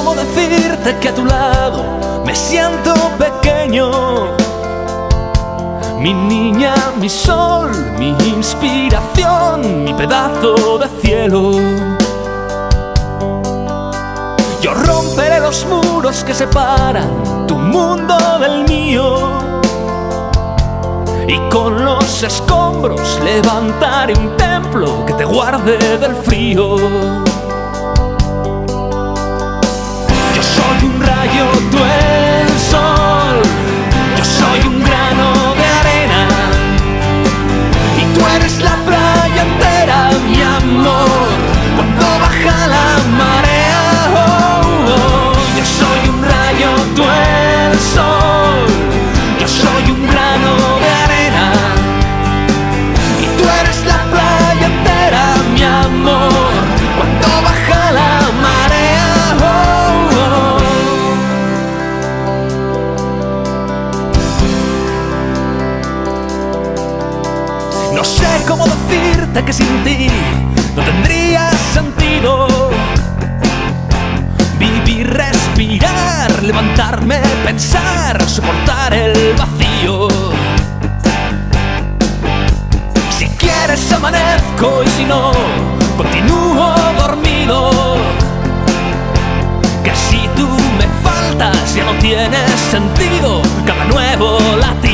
cómo decirte que a tu lado me siento pequeño. Mi niña, mi sol, mi inspiración, mi pedazo de cielo. Yo romperé los muros que separan tu mundo del mío, y con los escombros levantaré un templo que te guarde del frío. Yo soy un rayo, tú el sol. Yo soy un grano de arena y tú eres la playa entera, mi amor, cuando baja la marea. Oh, oh. Yo soy un rayo, tú el sol. Yo soy un grano de arena y tú eres la playa entera, mi amor, cuando baja la marea. Oh, oh. No sé cómo decirte que sin ti no tendría sentido vivir, respirar, levantarme, pensar, soportar el vacío. Si quieres amanezco y si no, continúo dormido. Que si tú me faltas ya no tiene sentido cada nuevo latido.